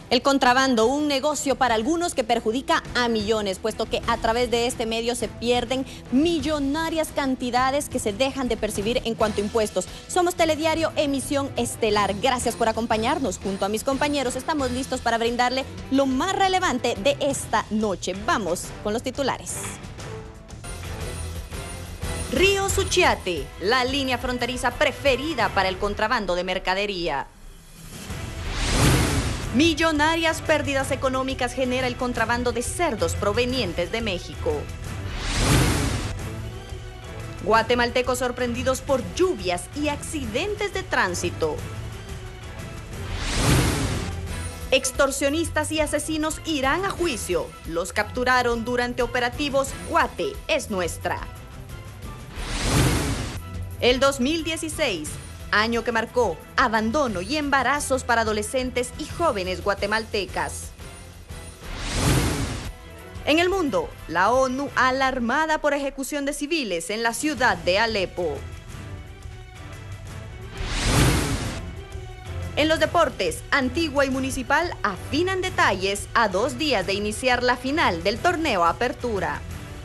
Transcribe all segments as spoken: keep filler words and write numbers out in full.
El contrabando, un negocio para algunos que perjudica a millones, puesto que a través de este medio se pierden millonarias cantidades que se dejan de percibir en cuanto a impuestos. Somos Telediario, emisión estelar. Gracias por acompañarnos. Junto a mis compañeros estamos listos para brindarle lo más relevante de esta noche. Vamos con los titulares. Río Suchiate, la línea fronteriza preferida para el contrabando de mercadería. Millonarias pérdidas económicas genera el contrabando de cerdos provenientes de México. Guatemaltecos sorprendidos por lluvias y accidentes de tránsito. Extorsionistas y asesinos irán a juicio. Los capturaron durante operativos Guate es nuestra. El dos mil dieciséis, año que marcó abandono y embarazos para adolescentes y jóvenes guatemaltecas. En el mundo, la ONU alarmada por ejecución de civiles en la ciudad de Alepo. En los deportes, Antigua y Municipal afinan detalles a dos días de iniciar la final del torneo Apertura.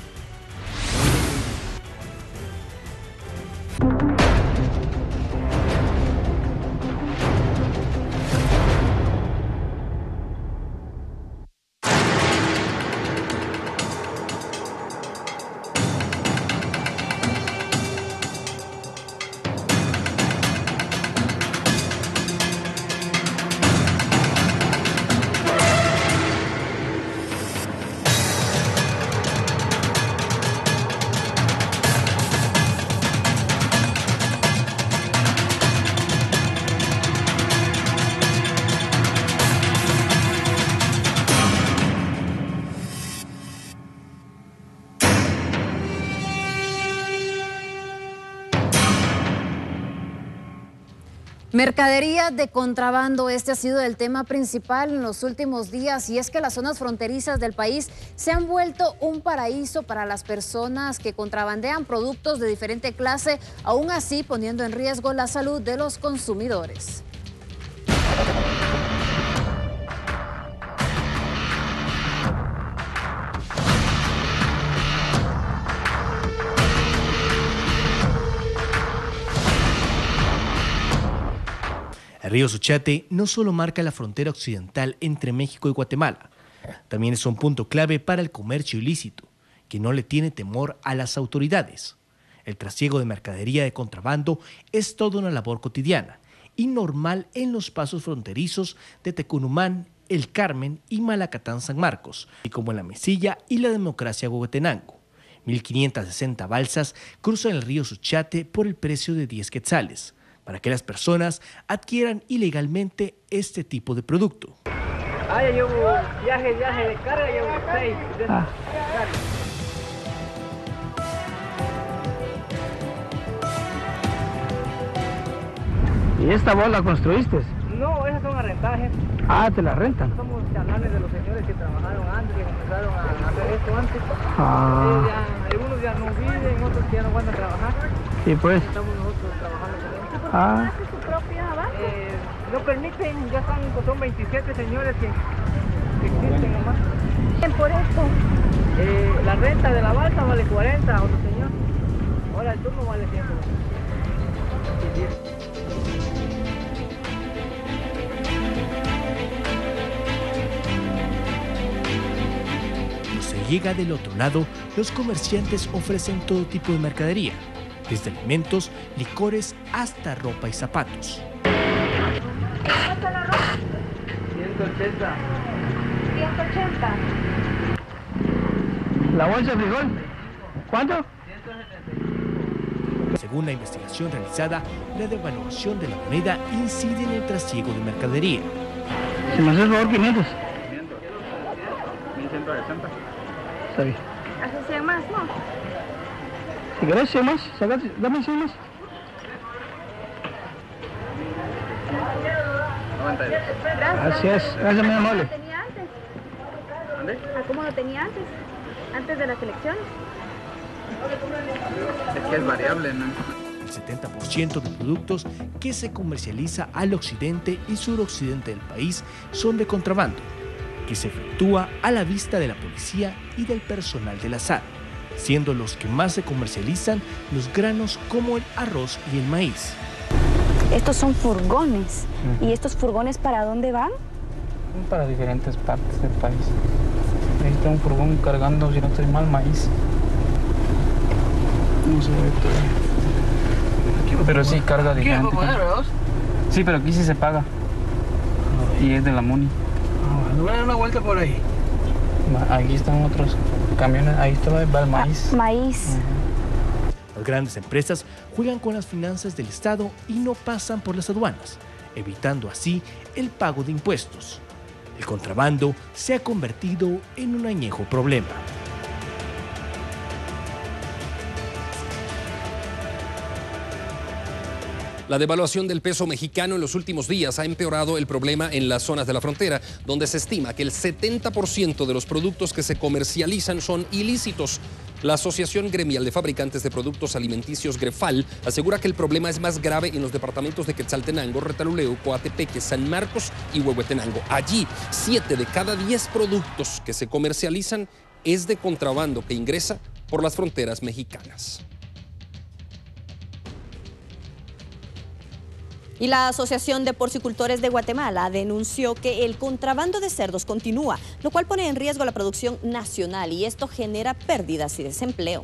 Mercadería de contrabando, este ha sido el tema principal en los últimos días, y es que las zonas fronterizas del país se han vuelto un paraíso para las personas que contrabandean productos de diferente clase, aún así poniendo en riesgo la salud de los consumidores. El río Suchiate no solo marca la frontera occidental entre México y Guatemala, también es un punto clave para el comercio ilícito, que no le tiene temor a las autoridades. El trasiego de mercadería de contrabando es toda una labor cotidiana y normal en los pasos fronterizos de Tecunumán, El Carmen y Malacatán San Marcos, y como en la Mesilla y la Democracia Huehuetenango. mil quinientas sesenta balsas cruzan el río Suchiate por el precio de diez quetzales, para que las personas adquieran ilegalmente este tipo de producto. Ah, ya llevo viaje, viaje de carga, llevo seis de ah. ¿Y esta voz la construiste? No, esas son arrentajes. Ah, ¿te la rentan? Somos canales de los señores que trabajaron antes, que comenzaron a hacer esto antes. Ah. Eh, ya, algunos ya no viven, otros ya no van a trabajar. Sí, pues. Estamos nosotros trabajando con ellos. Ah. Eh, no permiten, ya están, son veintisiete señores que, que existen nomás. Por esto. Eh, la renta de la balsa vale cuarenta, otro señor. Ahora el turno vale cien. Cuando se llega del otro lado, los comerciantes ofrecen todo tipo de mercadería, desde alimentos, licores hasta ropa y zapatos. ¿Cuánto la ropa? ciento ochenta. ciento ochenta. ¿La bolsa de frijol? ¿Cuánto? Según la investigación realizada, la devaluación de la moneda incide en el trasiego de mercadería. Si me haces favor, quinientos. quinientos. mil ciento sesenta. Está bien. Hace cien más, ¿no? Si querés cien más, sacate, dame cien más. noventa y dos. Gracias. Así es, gracias, mi amable. ¿Cómo lo tenía antes? ¿Dónde? ¿A cómo lo tenía antes? Antes de las elecciones. Es que es variable, ¿no? El setenta por ciento de productos que se comercializa al occidente y suroccidente del país son de contrabando, que se efectúa a la vista de la policía y del personal de la S A D, siendo los que más se comercializan los granos como el arroz y el maíz. Estos son furgones. Uh-huh. ¿Y estos furgones para dónde van? Para diferentes partes del país. Ahí está un furgón cargando, si no estoy mal, maíz. No se ve todo. Pero sí carga diferente. ¿Qué poner, sí, pero aquí sí se paga. Y es de la MUNI. Ah, ¿no voy a dar una vuelta por ahí? Aquí están otros camiones, ahí está el maíz. Ah, maíz. Uh-huh. Las grandes empresas juegan con las finanzas del Estado y no pasan por las aduanas, evitando así el pago de impuestos. El contrabando se ha convertido en un añejo problema. La devaluación del peso mexicano en los últimos días ha empeorado el problema en las zonas de la frontera, donde se estima que el setenta por ciento de los productos que se comercializan son ilícitos. La Asociación Gremial de Fabricantes de Productos Alimenticios Grefal asegura que el problema es más grave en los departamentos de Quetzaltenango, Retaluleu, Coatepeque, San Marcos y Huehuetenango. Allí, siete de cada diez productos que se comercializan es de contrabando que ingresa por las fronteras mexicanas. Y la Asociación de Porcicultores de Guatemala denunció que el contrabando de cerdos continúa, lo cual pone en riesgo la producción nacional y esto genera pérdidas y desempleo.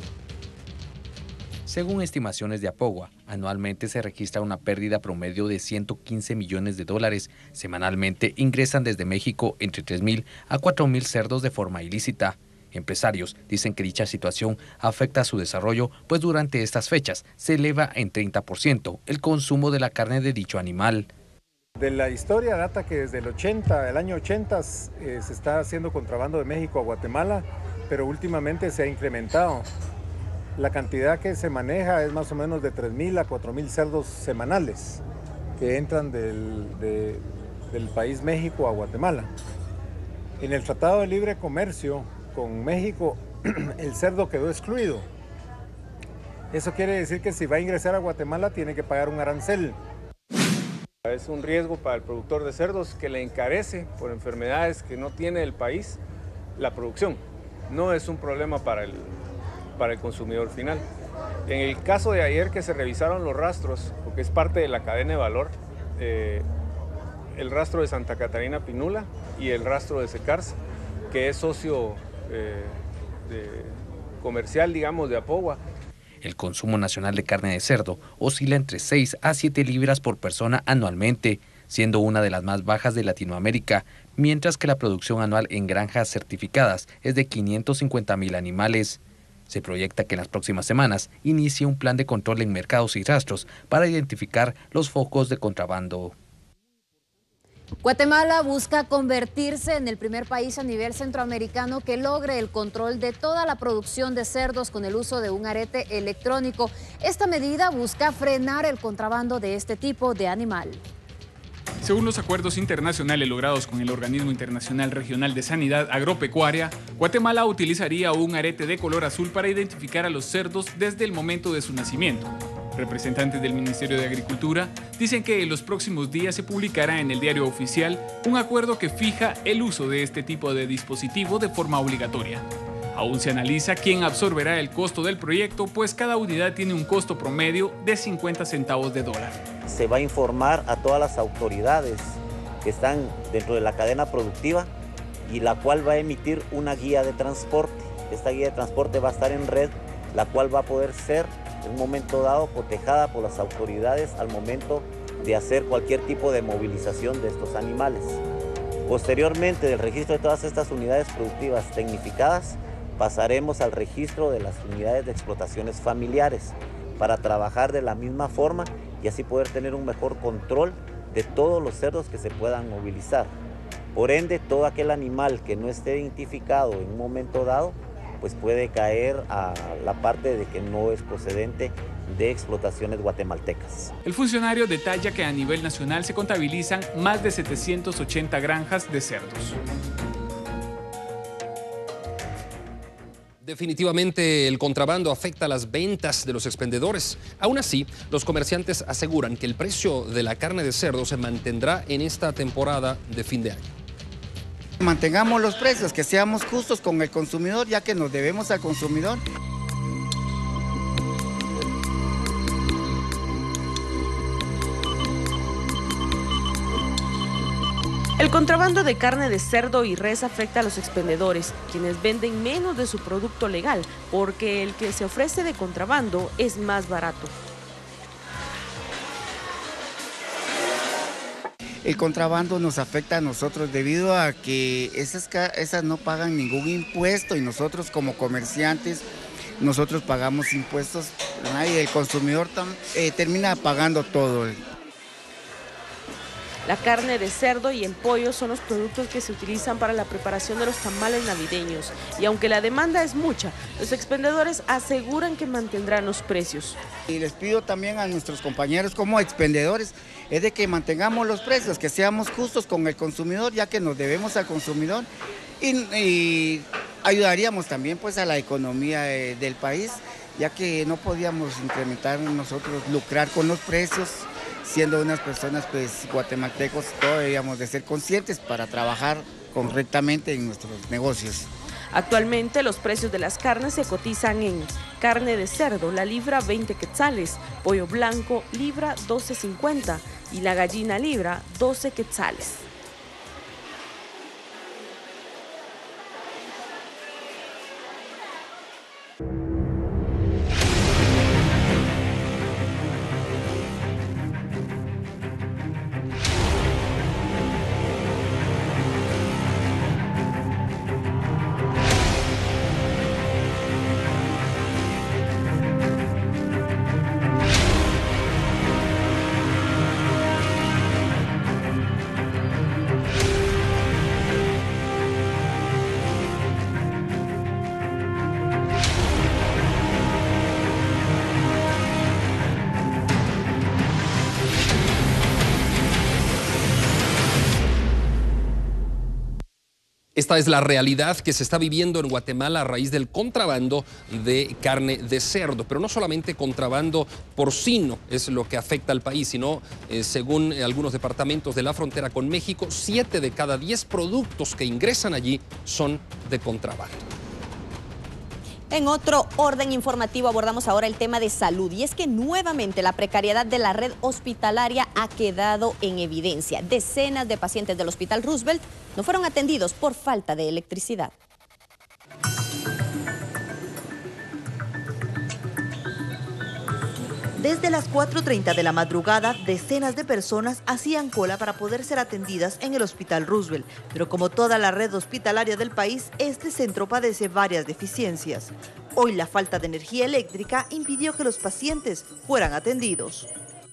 Según estimaciones de Apogua, anualmente se registra una pérdida promedio de ciento quince millones de dólares. Semanalmente ingresan desde México entre tres mil a cuatro mil cerdos de forma ilícita. Empresarios dicen que dicha situación afecta a su desarrollo, pues durante estas fechas se eleva en treinta por ciento el consumo de la carne de dicho animal. De la historia data que desde el ochenta, el año ochenta, eh, se está haciendo contrabando de México a Guatemala, pero últimamente se ha incrementado. La cantidad que se maneja es más o menos de tres mil a cuatro mil cerdos semanales que entran del, de, del país México a Guatemala. En el Tratado de Libre Comercio con México, el cerdo quedó excluido. Eso quiere decir que si va a ingresar a Guatemala tiene que pagar un arancel. Es un riesgo para el productor de cerdos que le encarece por enfermedades que no tiene el país la producción. No es un problema para el, para el consumidor final. En el caso de ayer que se revisaron los rastros, porque es parte de la cadena de valor, eh, el rastro de Santa Catarina Pinula y el rastro de Secars, que es socio Eh, de comercial, digamos, de Apogua. El consumo nacional de carne de cerdo oscila entre seis a siete libras por persona anualmente, siendo una de las más bajas de Latinoamérica, mientras que la producción anual en granjas certificadas es de quinientos cincuenta mil animales. Se proyecta que en las próximas semanas inicie un plan de control en mercados y rastros para identificar los focos de contrabando. Guatemala busca convertirse en el primer país a nivel centroamericano que logre el control de toda la producción de cerdos con el uso de un arete electrónico. Esta medida busca frenar el contrabando de este tipo de animal. Según los acuerdos internacionales logrados con el Organismo Internacional Regional de Sanidad Agropecuaria, Guatemala utilizaría un arete de color azul para identificar a los cerdos desde el momento de su nacimiento. Representantes del Ministerio de Agricultura dicen que en los próximos días se publicará en el Diario Oficial un acuerdo que fija el uso de este tipo de dispositivo de forma obligatoria. Aún se analiza quién absorberá el costo del proyecto, pues cada unidad tiene un costo promedio de cincuenta centavos de dólar. Se va a informar a todas las autoridades que están dentro de la cadena productiva y la cual va a emitir una guía de transporte. Esta guía de transporte va a estar en red, la cual va a poder ser en un momento dado cotejada por las autoridades al momento de hacer cualquier tipo de movilización de estos animales. Posteriormente del registro de todas estas unidades productivas tecnificadas, pasaremos al registro de las unidades de explotaciones familiares para trabajar de la misma forma y así poder tener un mejor control de todos los cerdos que se puedan movilizar. Por ende, todo aquel animal que no esté identificado en un momento dado, pues puede caer a la parte de que no es procedente de explotaciones guatemaltecas. El funcionario detalla que a nivel nacional se contabilizan más de setecientas ochenta granjas de cerdos. Definitivamente el contrabando afecta las ventas de los expendedores. Aún así, los comerciantes aseguran que el precio de la carne de cerdo se mantendrá en esta temporada de fin de año. Mantengamos los precios, que seamos justos con el consumidor, ya que nos debemos al consumidor. El contrabando de carne de cerdo y res afecta a los expendedores, quienes venden menos de su producto legal, porque el que se ofrece de contrabando es más barato. El contrabando nos afecta a nosotros debido a que esas, esas no pagan ningún impuesto y nosotros como comerciantes, nosotros pagamos impuestos y el consumidor eh, termina pagando todo. La carne de cerdo y el pollo son los productos que se utilizan para la preparación de los tamales navideños. Y aunque la demanda es mucha, los expendedores aseguran que mantendrán los precios. Y les pido también a nuestros compañeros como expendedores, es de que mantengamos los precios, que seamos justos con el consumidor, ya que nos debemos al consumidor y, y ayudaríamos también pues a la economía eh, del país, ya que no podíamos incrementar nosotros, lucrar con los precios. Siendo unas personas pues guatemaltecos, todos debíamos de ser conscientes para trabajar correctamente en nuestros negocios. Actualmente los precios de las carnes se cotizan en carne de cerdo, la libra veinte quetzales, pollo blanco libra doce cincuenta y la gallina libra doce quetzales. Esta es la realidad que se está viviendo en Guatemala a raíz del contrabando de carne de cerdo. Pero no solamente contrabando porcino es lo que afecta al país, sino, eh, según algunos departamentos de la frontera con México, siete de cada diez productos que ingresan allí son de contrabando. En otro orden informativo abordamos ahora el tema de salud, y es que nuevamente la precariedad de la red hospitalaria ha quedado en evidencia. Decenas de pacientes del Hospital Roosevelt no fueron atendidos por falta de electricidad. Desde las cuatro treinta de la madrugada, decenas de personas hacían cola para poder ser atendidas en el Hospital Roosevelt. Pero como toda la red hospitalaria del país, este centro padece varias deficiencias. Hoy la falta de energía eléctrica impidió que los pacientes fueran atendidos.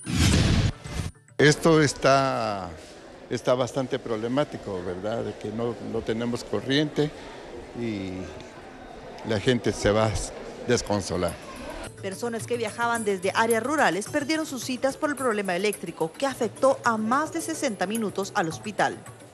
Esto está, está bastante problemático, ¿verdad? De que no, no tenemos corriente y la gente se va a desconsolar. Personas que viajaban desde áreas rurales perdieron sus citas por el problema eléctrico, que afectó a más de sesenta minutos al hospital.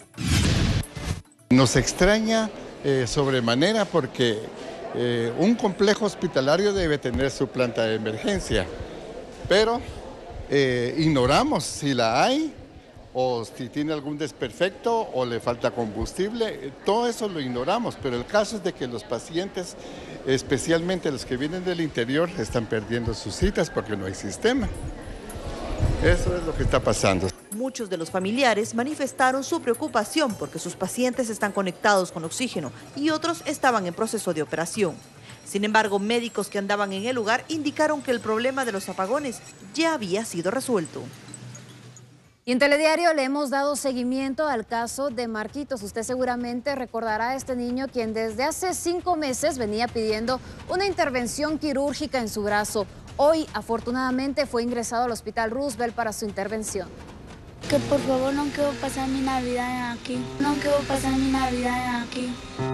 Nos extraña eh, sobremanera porque eh, un complejo hospitalario debe tener su planta de emergencia, pero eh, ignoramos si la hay o si tiene algún desperfecto o le falta combustible. Todo eso lo ignoramos, pero el caso es de que los pacientes, especialmente los que vienen del interior, están perdiendo sus citas porque no hay sistema. Eso es lo que está pasando. Muchos de los familiares manifestaron su preocupación porque sus pacientes están conectados con oxígeno y otros estaban en proceso de operación. Sin embargo, médicos que andaban en el lugar indicaron que el problema de los apagones ya había sido resuelto. Y en Telediario le hemos dado seguimiento al caso de Marquitos. Usted seguramente recordará a este niño quien desde hace cinco meses venía pidiendo una intervención quirúrgica en su brazo. Hoy, afortunadamente, fue ingresado al Hospital Roosevelt para su intervención. Que por favor no quiero pasar mi Navidad aquí. No quiero pasar mi Navidad aquí.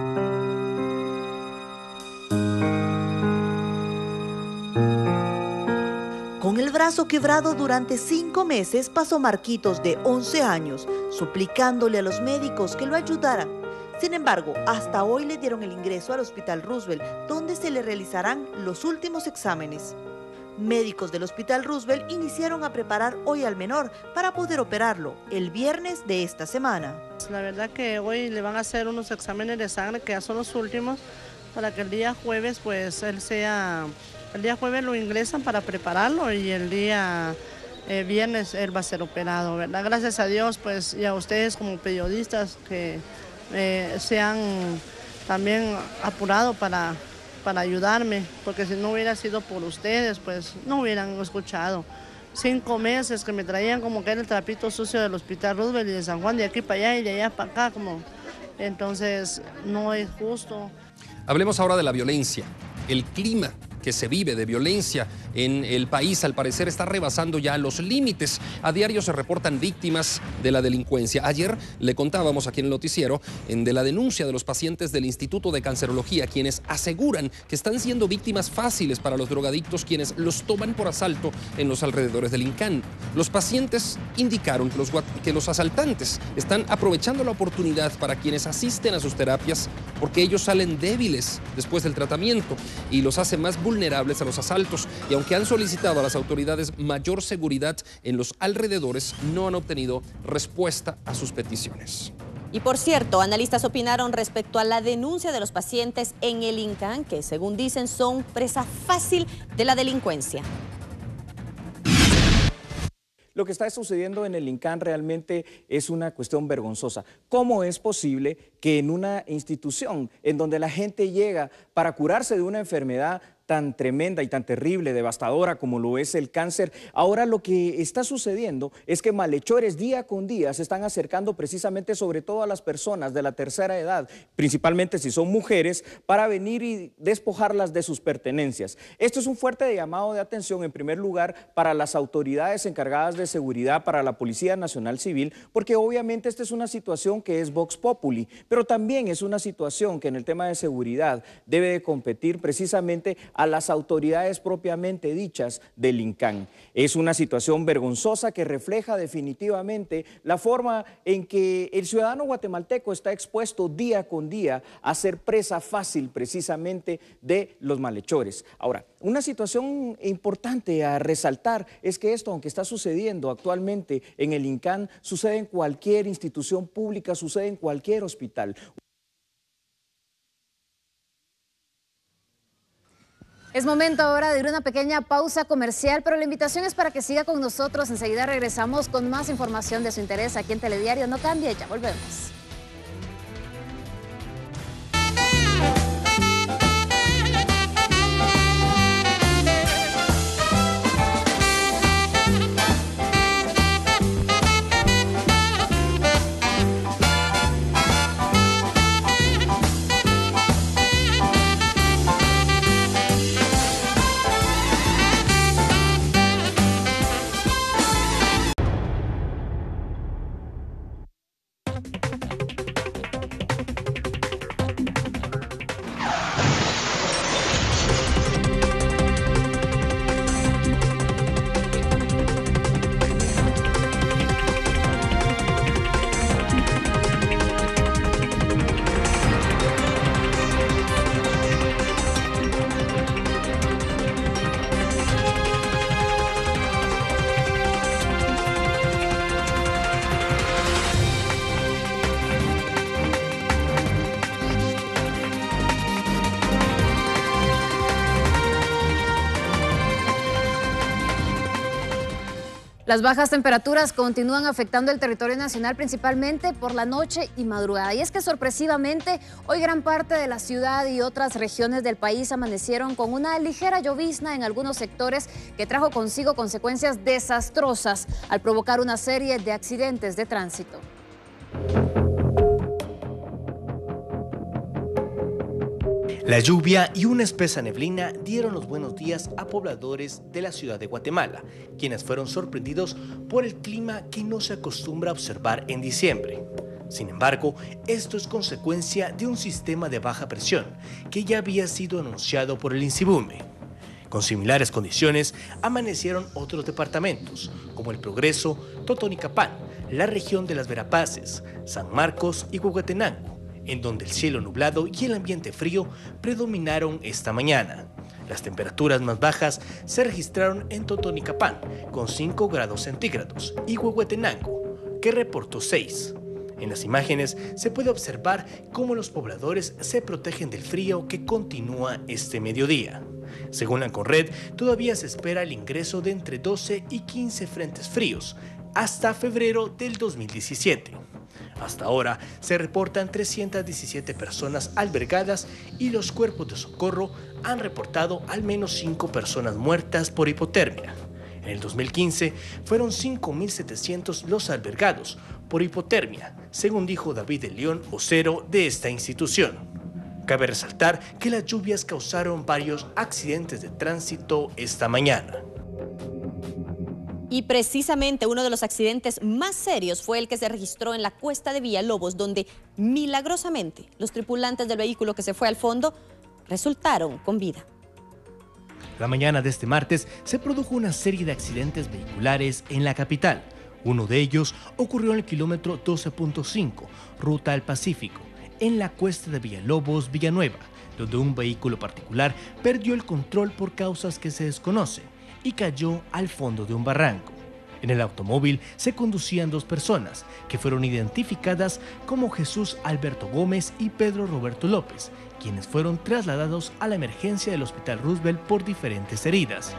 Con el brazo quebrado durante cinco meses pasó Marquitos, de once años, suplicándole a los médicos que lo ayudaran. Sin embargo, hasta hoy le dieron el ingreso al Hospital Roosevelt, donde se le realizarán los últimos exámenes. Médicos del Hospital Roosevelt iniciaron a preparar hoy al menor para poder operarlo el viernes de esta semana. La verdad que hoy le van a hacer unos exámenes de sangre que ya son los últimos para que el día jueves pues él sea, el día jueves lo ingresan para prepararlo y el día eh, viernes él va a ser operado, ¿verdad? Gracias a Dios pues y a ustedes como periodistas que eh, se han también apurado para para ayudarme, porque si no hubiera sido por ustedes, pues no hubieran escuchado. Cinco meses que me traían como que era el trapito sucio del Hospital Roosevelt y de San Juan, de aquí para allá y de allá para acá, como entonces no es justo. Hablemos ahora de la violencia, el clima que se vive de violencia en el país, al parecer está rebasando ya los límites. A diario se reportan víctimas de la delincuencia. Ayer le contábamos aquí en el noticiero en de la denuncia de los pacientes del Instituto de Cancerología, quienes aseguran que están siendo víctimas fáciles para los drogadictos, quienes los toman por asalto en los alrededores del INCAN. Los pacientes indicaron que los, que los asaltantes están aprovechando la oportunidad para quienes asisten a sus terapias, porque ellos salen débiles después del tratamiento y los hace más vulnerables a los asaltos, y aunque han solicitado a las autoridades mayor seguridad en los alrededores, no han obtenido respuesta a sus peticiones. Y por cierto, analistas opinaron respecto a la denuncia de los pacientes en el INCAN, que según dicen son presa fácil de la delincuencia. Lo que está sucediendo en el INCAN realmente es una cuestión vergonzosa. ¿Cómo es posible que en una institución en donde la gente llega para curarse de una enfermedad tan tremenda y tan terrible, devastadora como lo es el cáncer, ahora lo que está sucediendo es que malhechores día con día se están acercando precisamente sobre todo a las personas de la tercera edad, principalmente si son mujeres, para venir y despojarlas de sus pertenencias? Esto es un fuerte llamado de atención, en primer lugar, para las autoridades encargadas de seguridad, para la Policía Nacional Civil, porque obviamente esta es una situación que es vox populi, pero también es una situación que en el tema de seguridad debe de competir precisamente a las autoridades propiamente dichas del INCAN. Es una situación vergonzosa que refleja definitivamente la forma en que el ciudadano guatemalteco está expuesto día con día a ser presa fácil precisamente de los malhechores. Ahora, una situación importante a resaltar es que esto, aunque está sucediendo actualmente en el INCAN, sucede en cualquier institución pública, sucede en cualquier hospital. Es momento ahora de ir a una pequeña pausa comercial, pero la invitación es para que siga con nosotros. Enseguida regresamos con más información de su interés aquí en Telediario. No cambie, ya volvemos. Las bajas temperaturas continúan afectando el territorio nacional, principalmente por la noche y madrugada. Y es que sorpresivamente hoy gran parte de la ciudad y otras regiones del país amanecieron con una ligera llovizna en algunos sectores que trajo consigo consecuencias desastrosas al provocar una serie de accidentes de tránsito. La lluvia y una espesa neblina dieron los buenos días a pobladores de la ciudad de Guatemala, quienes fueron sorprendidos por el clima que no se acostumbra a observar en diciembre. Sin embargo, esto es consecuencia de un sistema de baja presión que ya había sido anunciado por el INSIBUME. Con similares condiciones amanecieron otros departamentos, como El Progreso, Totonicapán, la región de las Verapaces, San Marcos y Huehuetenango, en donde el cielo nublado y el ambiente frío predominaron esta mañana. Las temperaturas más bajas se registraron en Totonicapán, con cinco grados centígrados, y Huehuetenango, que reportó seis. En las imágenes se puede observar cómo los pobladores se protegen del frío que continúa este mediodía. Según la Conred, todavía se espera el ingreso de entre doce y quince frentes fríos hasta febrero del dos mil diecisiete. Hasta ahora se reportan trescientas diecisiete personas albergadas y los cuerpos de socorro han reportado al menos cinco personas muertas por hipotermia. En el dos mil quince fueron cinco mil setecientos los albergados por hipotermia, según dijo David de León, vocero de esta institución. Cabe resaltar que las lluvias causaron varios accidentes de tránsito esta mañana. Y precisamente uno de los accidentes más serios fue el que se registró en la cuesta de Villalobos, donde milagrosamente los tripulantes del vehículo que se fue al fondo resultaron con vida. La mañana de este martes se produjo una serie de accidentes vehiculares en la capital. Uno de ellos ocurrió en el kilómetro doce punto cinco, ruta al Pacífico, en la cuesta de Villalobos, Villanueva, donde un vehículo particular perdió el control por causas que se desconocen y cayó al fondo de un barranco. En el automóvil se conducían dos personas, que fueron identificadas como Jesús Alberto Gómez y Pedro Roberto López, quienes fueron trasladados a la emergencia del Hospital Roosevelt por diferentes heridas.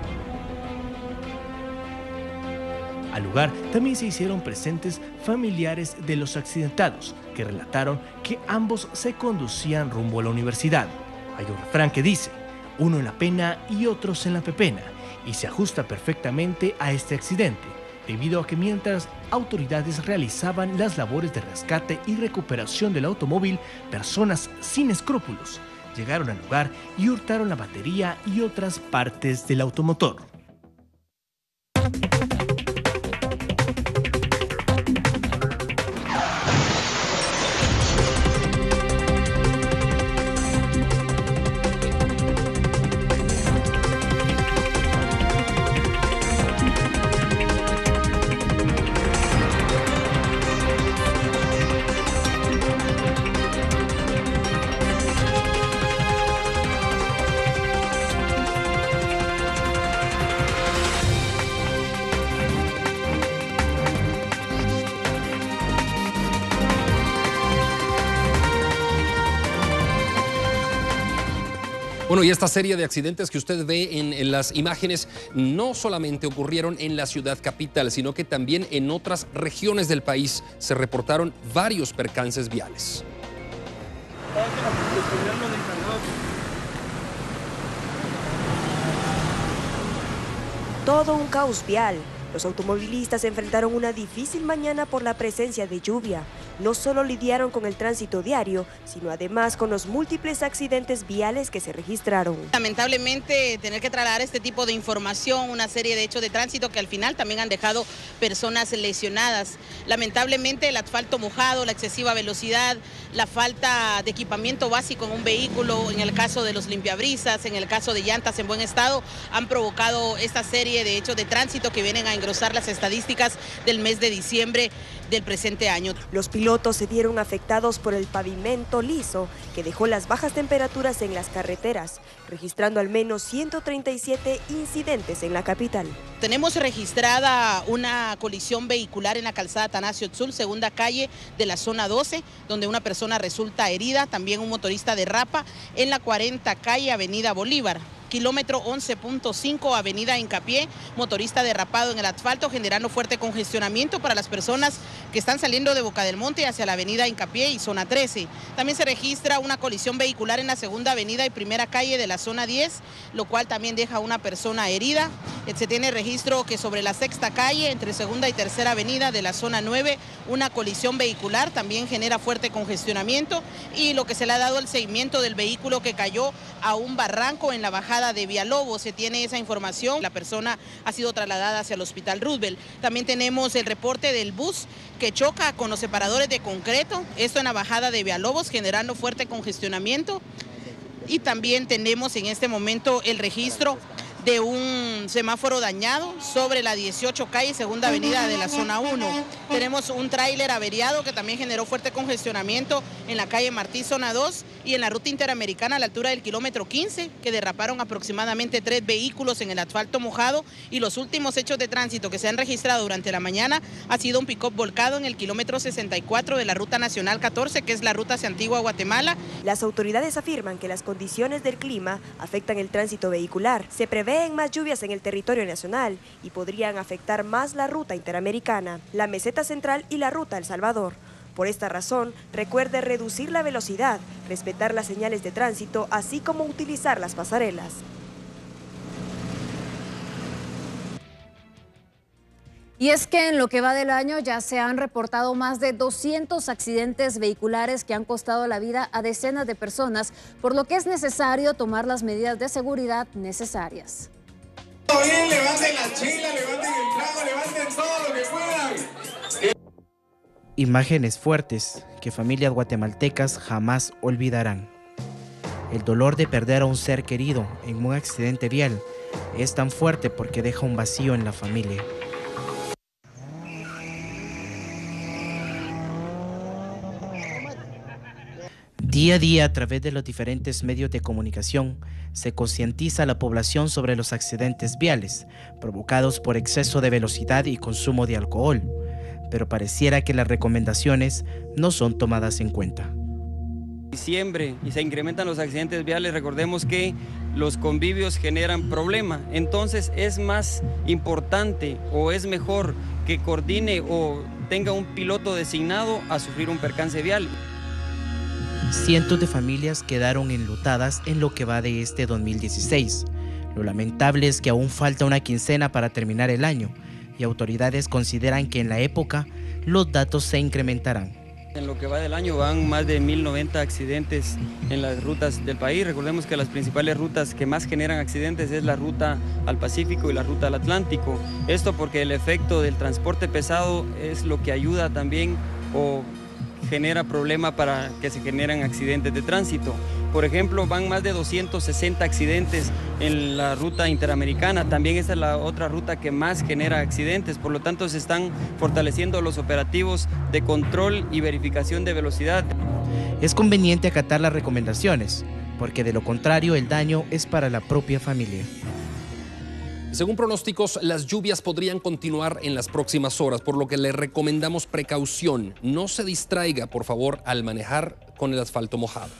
Al lugar también se hicieron presentes familiares de los accidentados, que relataron que ambos se conducían rumbo a la universidad. Hay un refrán que dice, uno en la pena y otros en la pepena, y se ajusta perfectamente a este accidente, debido a que mientras autoridades realizaban las labores de rescate y recuperación del automóvil, personas sin escrúpulos llegaron al lugar y hurtaron la batería y otras partes del automotor. Bueno, y esta serie de accidentes que usted ve en, en las imágenes no solamente ocurrieron en la ciudad capital, sino que también en otras regiones del país se reportaron varios percances viales. Todo un caos vial. Los automovilistas enfrentaron una difícil mañana por la presencia de lluvia. No solo lidiaron con el tránsito diario, sino además con los múltiples accidentes viales que se registraron. Lamentablemente, tener que trasladar este tipo de información, una serie de hechos de tránsito que al final también han dejado personas lesionadas. Lamentablemente, el asfalto mojado, la excesiva velocidad, la falta de equipamiento básico en un vehículo, en el caso de los limpiabrisas, en el caso de llantas en buen estado, han provocado esta serie de hechos de tránsito que vienen a engrosar las estadísticas del mes de diciembre del presente año. Los pilotos se vieron afectados por el pavimento liso que dejó las bajas temperaturas en las carreteras, registrando al menos ciento treinta y siete incidentes en la capital. Tenemos registrada una colisión vehicular en la calzada Atanasio Tzul, segunda calle de la zona doce, donde una persona resulta herida, también un motorista derrapa en la cuarenta calle Avenida Bolívar. Kilómetro once punto cinco, avenida Hincapié, motorista derrapado en el asfalto, generando fuerte congestionamiento para las personas que están saliendo de Boca del Monte hacia la avenida Hincapié y zona trece. También se registra una colisión vehicular en la segunda avenida y primera calle de la zona diez, lo cual también deja a una persona herida. Se tiene registro que sobre la sexta calle, entre segunda y tercera avenida de la zona nueve, una colisión vehicular también genera fuerte congestionamiento, y lo que se le ha dado el seguimiento del vehículo que cayó a un barranco en la bajada de Villalobos. Se tiene esa información, la persona ha sido trasladada hacia el Hospital Roosevelt. También tenemos el reporte del bus que choca con los separadores de concreto, esto en la bajada de Villalobos, generando fuerte congestionamiento. Y también tenemos en este momento el registro de un semáforo dañado sobre la dieciocho calle, segunda avenida de la zona uno. Tenemos un tráiler averiado que también generó fuerte congestionamiento en la calle Martí, zona dos, y en la ruta interamericana a la altura del kilómetro quince, que derraparon aproximadamente tres vehículos en el asfalto mojado, y los últimos hechos de tránsito que se han registrado durante la mañana ha sido un pick-up volcado en el kilómetro sesenta y cuatro de la ruta nacional catorce, que es la ruta hacia Antigua Guatemala. Las autoridades afirman que las condiciones del clima afectan el tránsito vehicular. Se prevén más lluvias en el territorio nacional y podrían afectar más la ruta interamericana, la meseta central y la ruta El Salvador. Por esta razón, recuerde reducir la velocidad, respetar las señales de tránsito, así como utilizar las pasarelas. Y es que en lo que va del año ya se han reportado más de doscientos accidentes vehiculares que han costado la vida a decenas de personas, por lo que es necesario tomar las medidas de seguridad necesarias. Bien, levanten la chila, levanten el trago, levanten todo lo que puedan. Imágenes fuertes que familias guatemaltecas jamás olvidarán. El dolor de perder a un ser querido en un accidente vial es tan fuerte porque deja un vacío en la familia. Día a día, a través de los diferentes medios de comunicación, se concientiza a la población sobre los accidentes viales provocados por exceso de velocidad y consumo de alcohol, pero pareciera que las recomendaciones no son tomadas en cuenta. Diciembre y se incrementan los accidentes viales, recordemos que los convivios generan problema, entonces es más importante o es mejor que coordine o tenga un piloto designado a sufrir un percance vial. Cientos de familias quedaron enlutadas en lo que va de este dos mil dieciséis. Lo lamentable es que aún falta una quincena para terminar el año y autoridades consideran que en la época los datos se incrementarán. En lo que va del año van más de mil noventa accidentes en las rutas del país. Recordemos que las principales rutas que más generan accidentes es la ruta al Pacífico y la ruta al Atlántico. Esto porque el efecto del transporte pesado es lo que ayuda también o genera problema para que se generen accidentes de tránsito. Por ejemplo, van más de doscientos sesenta accidentes en la ruta interamericana. También esa es la otra ruta que más genera accidentes. Por lo tanto, se están fortaleciendo los operativos de control y verificación de velocidad. Es conveniente acatar las recomendaciones, porque de lo contrario el daño es para la propia familia. Según pronósticos, las lluvias podrían continuar en las próximas horas, por lo que le recomendamos precaución. No se distraiga, por favor, al manejar con el asfalto mojado.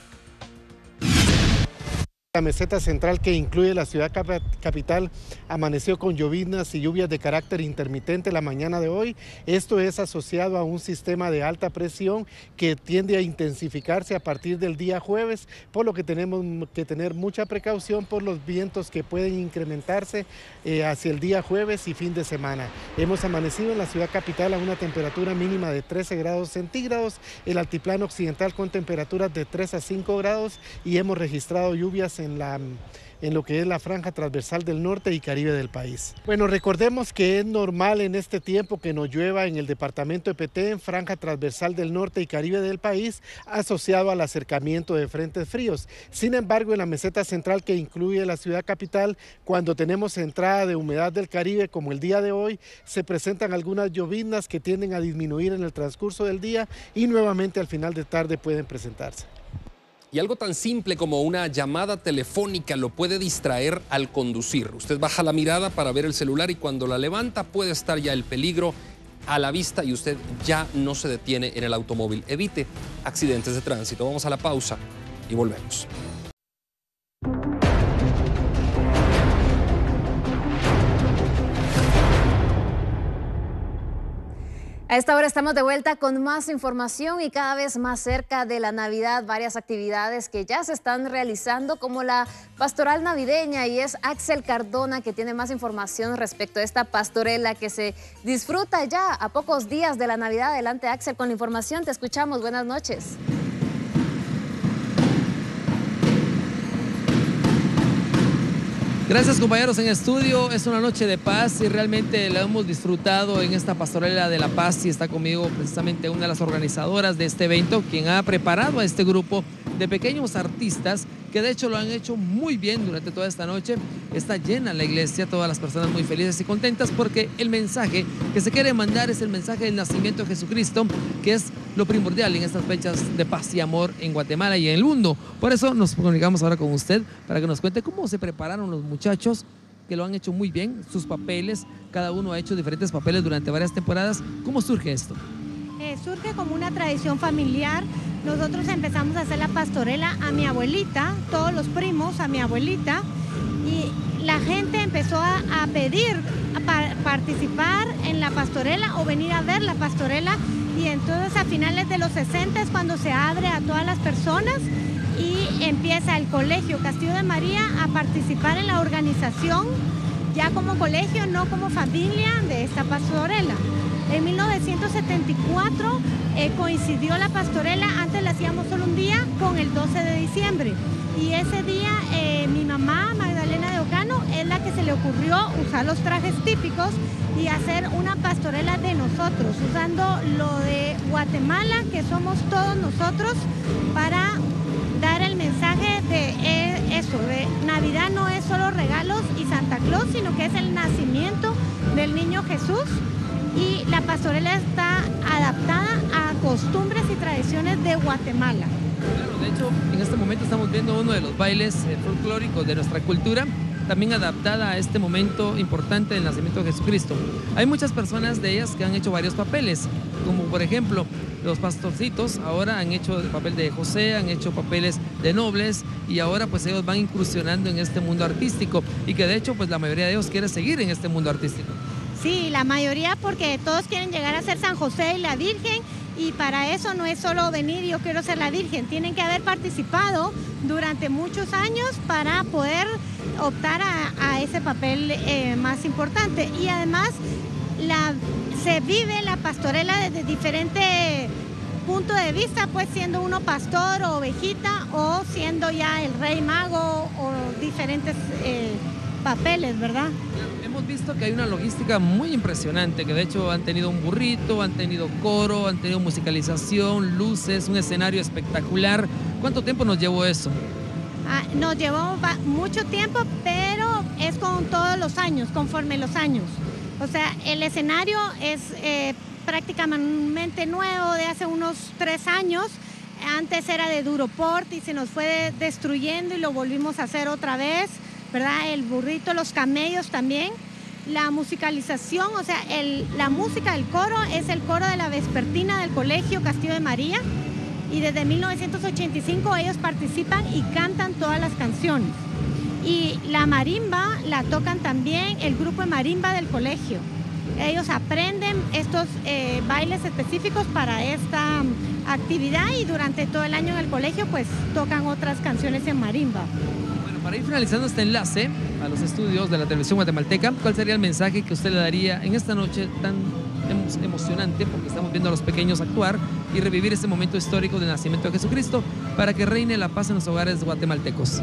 La meseta central, que incluye la ciudad capital, amaneció con lloviznas y lluvias de carácter intermitente la mañana de hoy. Esto es asociado a un sistema de alta presión que tiende a intensificarse a partir del día jueves, por lo que tenemos que tener mucha precaución por los vientos que pueden incrementarse eh, hacia el día jueves y fin de semana. Hemos amanecido en la ciudad capital a una temperatura mínima de trece grados centígrados, el altiplano occidental con temperaturas de tres a cinco grados y hemos registrado lluvias en la en lo que es la franja transversal del norte y Caribe del país. Bueno, recordemos que es normal en este tiempo que nos llueva en el departamento de Petén, franja transversal del norte y Caribe del país, asociado al acercamiento de frentes fríos. Sin embargo, en la meseta central, que incluye la ciudad capital, cuando tenemos entrada de humedad del Caribe, como el día de hoy, se presentan algunas lloviznas que tienden a disminuir en el transcurso del día y nuevamente al final de tarde pueden presentarse. Y algo tan simple como una llamada telefónica lo puede distraer al conducir. Usted baja la mirada para ver el celular y cuando la levanta puede estar ya el peligro a la vista y usted ya no se detiene en el automóvil. Evite accidentes de tránsito. Vamos a la pausa y volvemos. A esta hora estamos de vuelta con más información y cada vez más cerca de la Navidad, varias actividades que ya se están realizando como la pastoral navideña, y es Axel Cardona que tiene más información respecto a esta pastorela que se disfruta ya a pocos días de la Navidad. Adelante, Axel, con la información, te escuchamos, buenas noches. Gracias, compañeros en estudio. Es una noche de paz y realmente la hemos disfrutado en esta pastorela de la paz, y está conmigo precisamente una de las organizadoras de este evento, quien ha preparado a este grupo de pequeños artistas que de hecho lo han hecho muy bien durante toda esta noche. Está llena la iglesia, todas las personas muy felices y contentas porque el mensaje que se quiere mandar es el mensaje del nacimiento de Jesucristo, que es lo primordial en estas fechas de paz y amor en Guatemala y en el mundo. Por eso nos comunicamos ahora con usted para que nos cuente cómo se prepararon los muchachos, que lo han hecho muy bien, sus papeles, cada uno ha hecho diferentes papeles durante varias temporadas. ¿Cómo surge esto? Eh, surge como una tradición familiar. Nosotros empezamos a hacer la pastorela a mi abuelita, todos los primos a mi abuelita, y la gente empezó a, a pedir a pa participar en la pastorela o venir a ver la pastorela, y entonces a finales de los sesenta es cuando se abre a todas las personas y empieza el Colegio Castillo de María a participar en la organización, ya como colegio, no como familia, de esta pastorela. En mil novecientos setenta y cuatro eh, coincidió la pastorela, antes la hacíamos solo un día, con el doce de diciembre. Y ese día eh, mi mamá, Magdalena de Ocano, es la que se le ocurrió usar los trajes típicos y hacer una pastorela de nosotros, usando lo de Guatemala, que somos todos nosotros, para dar el mensaje de eh, eso, de Navidad no es solo regalos y Santa Claus, sino que es el nacimiento del niño Jesús. Y la pastorela está adaptada a costumbres y tradiciones de Guatemala. Claro, de hecho, en este momento estamos viendo uno de los bailes eh, folclóricos de nuestra cultura, también adaptada a este momento importante del nacimiento de Jesucristo. Hay muchas personas de ellas que han hecho varios papeles, como por ejemplo los pastorcitos, ahora han hecho el papel de José, han hecho papeles de nobles, y ahora pues ellos van incursionando en este mundo artístico, y que de hecho pues la mayoría de ellos quiere seguir en este mundo artístico. Sí, la mayoría, porque todos quieren llegar a ser San José y la Virgen, y para eso no es solo venir yo quiero ser la Virgen, tienen que haber participado durante muchos años para poder optar a, a ese papel eh, más importante. Y además la, se vive la pastorela desde diferente punto de vista, pues siendo uno pastor o ovejita, o siendo ya el rey mago, o diferentes eh, papeles, ¿verdad? Hemos visto que hay una logística muy impresionante, que de hecho han tenido un burrito, han tenido coro, han tenido musicalización, luces, un escenario espectacular. ¿Cuánto tiempo nos llevó eso? Ah, nos llevó mucho tiempo, pero es con todos los años, conforme los años. O sea, el escenario es eh, prácticamente nuevo, de hace unos tres años. Antes era de Duroport y se nos fue destruyendo y lo volvimos a hacer otra vez, ¿verdad? El burrito, los camellos también. La musicalización, o sea, el, la música del coro es el coro de la vespertina del Colegio Castillo de María, y desde mil novecientos ochenta y cinco ellos participan y cantan todas las canciones. Y la marimba la tocan también el grupo de marimba del colegio. Ellos aprenden estos eh, bailes específicos para esta actividad, y durante todo el año en el colegio pues tocan otras canciones en marimba. Para ir finalizando este enlace a los estudios de la televisión guatemalteca, ¿cuál sería el mensaje que usted le daría en esta noche tan emo emocionante, porque estamos viendo a los pequeños actuar y revivir este momento histórico del nacimiento de Jesucristo, para que reine la paz en los hogares guatemaltecos?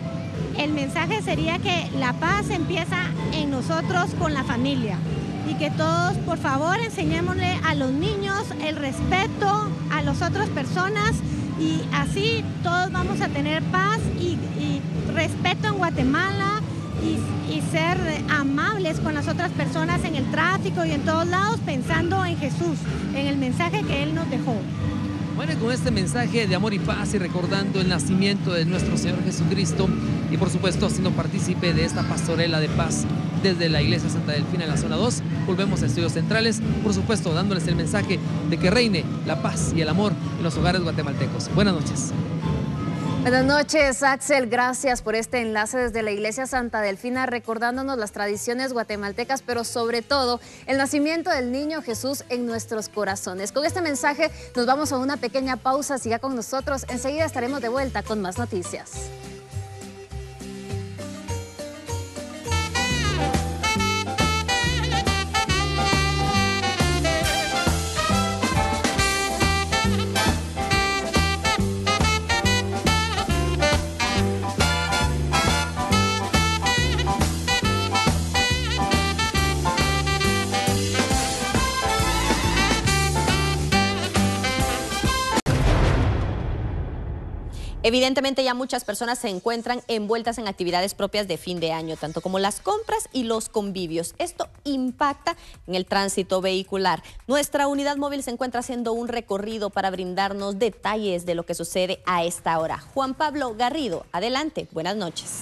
El mensaje sería que la paz empieza en nosotros con la familia, y que todos, por favor, enseñémosle a los niños el respeto a las otras personas, y así todos vamos a tener paz y, y respeto en Guatemala, y, y ser amables con las otras personas en el tráfico y en todos lados, pensando en Jesús, en el mensaje que Él nos dejó. Bueno, y con este mensaje de amor y paz, y recordando el nacimiento de nuestro Señor Jesucristo, y por supuesto siendo partícipe de esta pastorela de paz desde la Iglesia Santa Delfina en la zona dos, volvemos a Estudios Centrales, por supuesto dándoles el mensaje de que reine la paz y el amor en los hogares guatemaltecos. Buenas noches. Buenas noches, Axel. Gracias por este enlace desde la Iglesia Santa Delfina, recordándonos las tradiciones guatemaltecas, pero sobre todo el nacimiento del niño Jesús en nuestros corazones. Con este mensaje nos vamos a una pequeña pausa. Siga con nosotros. Enseguida estaremos de vuelta con más noticias. Evidentemente ya muchas personas se encuentran envueltas en actividades propias de fin de año, tanto como las compras y los convivios. Esto impacta en el tránsito vehicular. Nuestra unidad móvil se encuentra haciendo un recorrido para brindarnos detalles de lo que sucede a esta hora. Juan Pablo Garrido, adelante, buenas noches.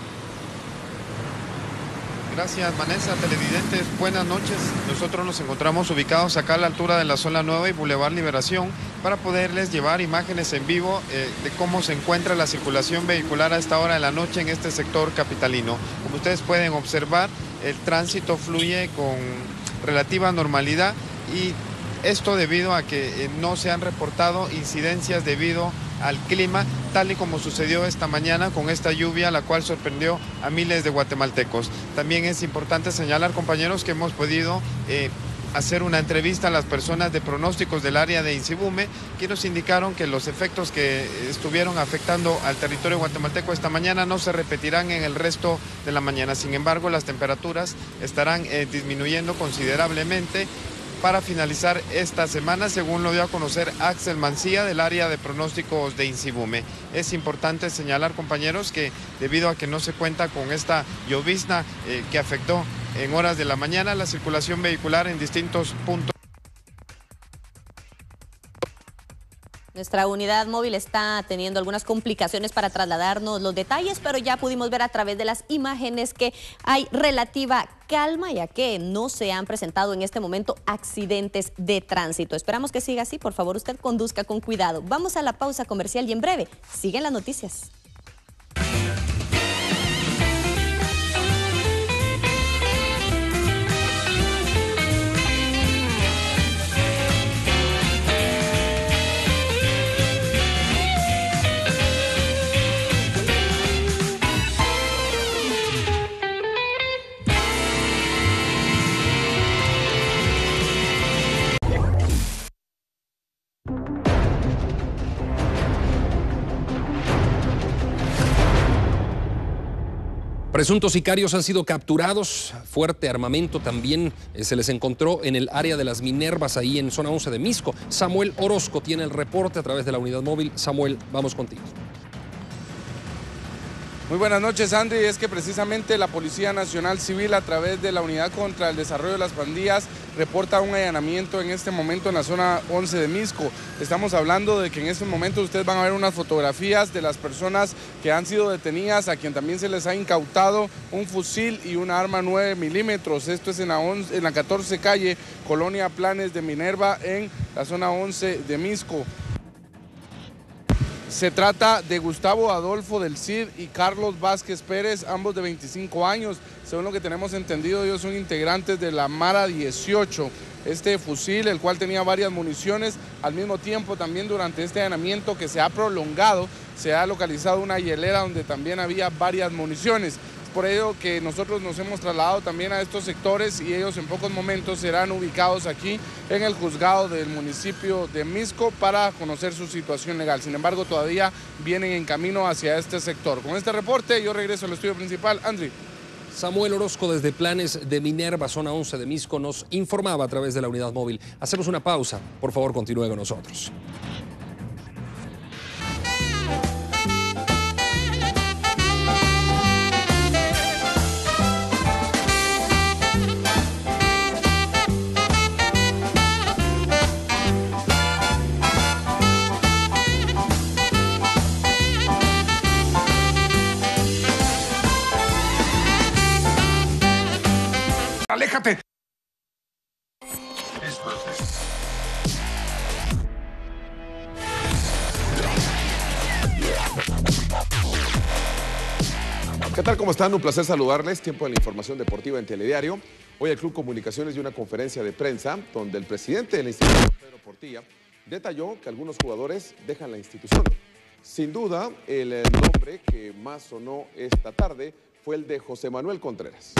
Gracias, Vanessa. Televidentes, buenas noches. Nosotros nos encontramos ubicados acá a la altura de la Zona Nueva y Boulevard Liberación para poderles llevar imágenes en vivo eh, de cómo se encuentra la circulación vehicular a esta hora de la noche en este sector capitalino. Como ustedes pueden observar, el tránsito fluye con relativa normalidad y esto debido a que eh, no se han reportado incidencias debido al clima, tal y como sucedió esta mañana con esta lluvia, la cual sorprendió a miles de guatemaltecos. También es importante señalar, compañeros, que hemos podido eh, hacer una entrevista a las personas de pronósticos del área de Insibume, que nos indicaron que los efectos que estuvieron afectando al territorio guatemalteco esta mañana no se repetirán en el resto de la mañana. Sin embargo, las temperaturas estarán eh, disminuyendo considerablemente para finalizar esta semana, según lo dio a conocer Axel Mancía del área de pronósticos de Insibume. Es importante señalar, compañeros, que debido a que no se cuenta con esta llovizna eh, que afectó en horas de la mañana la circulación vehicular en distintos puntos. Nuestra unidad móvil está teniendo algunas complicaciones para trasladarnos los detalles, pero ya pudimos ver a través de las imágenes que hay relativa calma, ya que no se han presentado en este momento accidentes de tránsito. Esperamos que siga así. Por favor, usted conduzca con cuidado. Vamos a la pausa comercial y en breve siguen las noticias. Presuntos sicarios han sido capturados, fuerte armamento también eh, se les encontró en el área de las Minervas, ahí en zona once de Misco. Samuel Orozco tiene el reporte a través de la unidad móvil. Samuel, vamos contigo. Muy buenas noches, Andy. Es que precisamente la Policía Nacional Civil, a través de la Unidad contra el Desarrollo de las Pandillas, reporta un allanamiento en este momento en la zona once de Misco. Estamos hablando de que en este momento ustedes van a ver unas fotografías de las personas que han sido detenidas, a quien también se les ha incautado un fusil y una arma nueve milímetros. Esto es en la, once, en la catorce calle, Colonia Planes de Minerva, en la zona once de Misco. Se trata de Gustavo Adolfo del Cid y Carlos Vázquez Pérez, ambos de veinticinco años. Según lo que tenemos entendido, ellos son integrantes de la Mara dieciocho. Este fusil, el cual tenía varias municiones, al mismo tiempo también durante este allanamiento que se ha prolongado, se ha localizado una hielera donde también había varias municiones. Por ello que nosotros nos hemos trasladado también a estos sectores y ellos en pocos momentos serán ubicados aquí en el juzgado del municipio de Misco para conocer su situación legal. Sin embargo, todavía vienen en camino hacia este sector. Con este reporte yo regreso al estudio principal. Andri. Samuel Orozco desde Planes de Minerva, zona once de Misco, nos informaba a través de la unidad móvil. Hacemos una pausa. Por favor, continúe con nosotros. ¡Aléjate! ¿Qué tal? ¿Cómo están? Un placer saludarles. Tiempo de la información deportiva en Telediario. Hoy el Club Comunicaciones dio una conferencia de prensa donde el presidente de la institución, Pedro Portilla, detalló que algunos jugadores dejan la institución. Sin duda, el nombre que más sonó esta tarde fue el de José Manuel Contreras.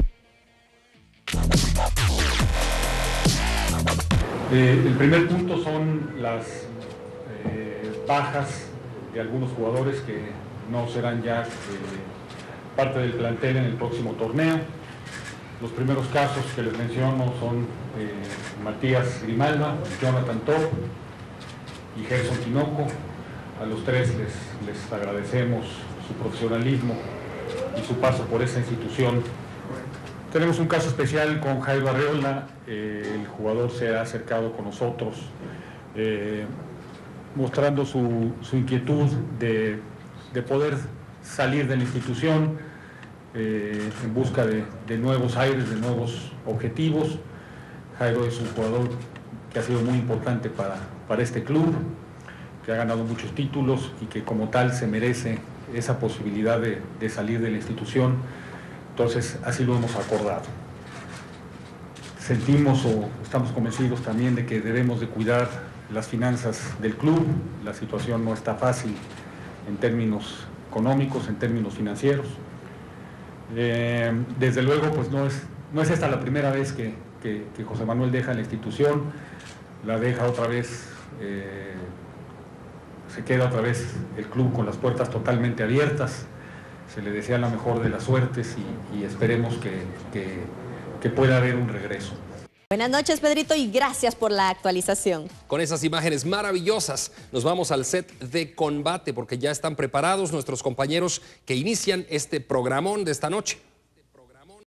Eh, el primer punto son las eh, bajas de algunos jugadores que no serán ya eh, parte del plantel en el próximo torneo. Los primeros casos que les menciono son eh, Matías Grimalva, Jonathan Top y Gerson Tinoco. a los tres les, les agradecemos su profesionalismo y su paso por esta institución. Tenemos un caso especial con Jairo Arreola. Eh, el jugador se ha acercado con nosotros eh, mostrando su, su inquietud de, de poder salir de la institución eh, en busca de, de nuevos aires, de nuevos objetivos. Jairo es un jugador que ha sido muy importante para, para este club, que ha ganado muchos títulos y que como tal se merece esa posibilidad de, de salir de la institución. Entonces así lo hemos acordado. Sentimos o estamos convencidos también de que debemos de cuidar las finanzas del club. La situación no está fácil en términos económicos, en términos financieros. Eh, desde luego, pues no es, no es esta la primera vez que, que, que José Manuel deja la institución, la deja otra vez, eh, se queda otra vez el club con las puertas totalmente abiertas. Se le desea la mejor de las suertes y, y esperemos que, que, que pueda haber un regreso. Buenas noches, Pedrito, y gracias por la actualización. Con esas imágenes maravillosas nos vamos al set de combate porque ya están preparados nuestros compañeros que inician este programón de esta noche.